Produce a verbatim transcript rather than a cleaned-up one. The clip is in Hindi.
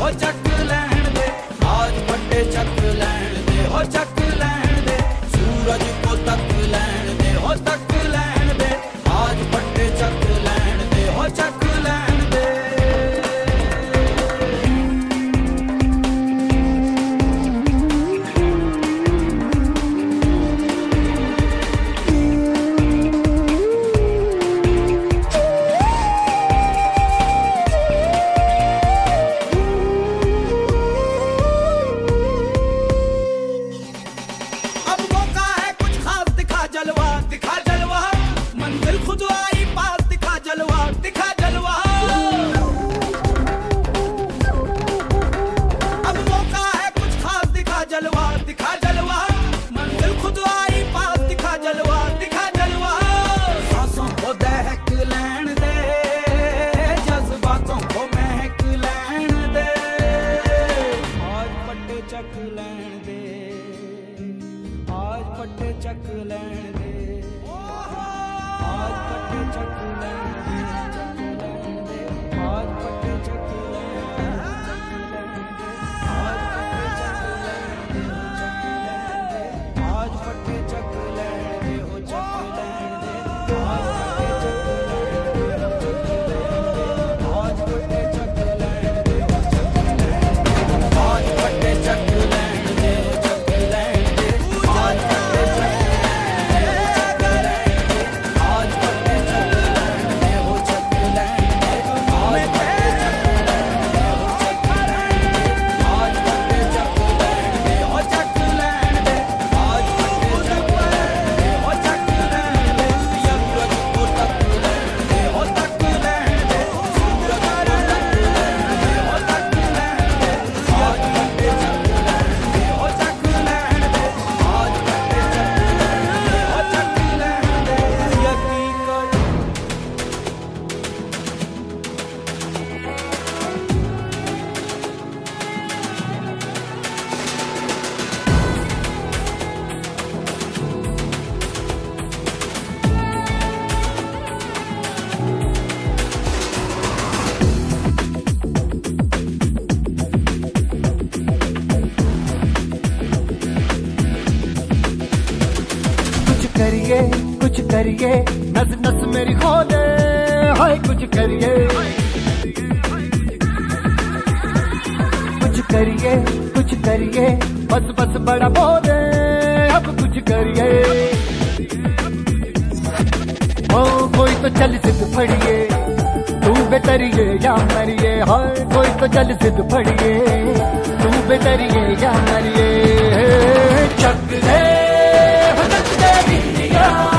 हो चक लैण दे, आज फटे चक लैण दे, हो चक लैण दे, सूरज को तक लैण दे, हो तक लैण दे, आज फटे चक लैण दे, हो चक लैण दे। चक लैण दे, आज फटे चक लैण दे, आज फटे चक लैण दे, चक लैण दे, आज फटे चक लैण दे, आज फटे चक लैण दे, हो चक लैण दे, आज फटे चक लैण दे, हो चक लैण दे, आज फटे चक लैण दे, हो चक लैण दे, आज फटे करिए कुछ करिए, नस नस मेरी खोले, हाय कुछ करिए, कुछ करिए कुछ करिए, बस बस बड़ा बोले, अब कुछ करिए। ओ कोई तो चल सिद्ध फड़िए, तू बेतरिए या मरिए, हाय कोई तो चल सिद्ध फड़िए, तू बेतरिए या मरिए। चक दे, चक दे इंडिया।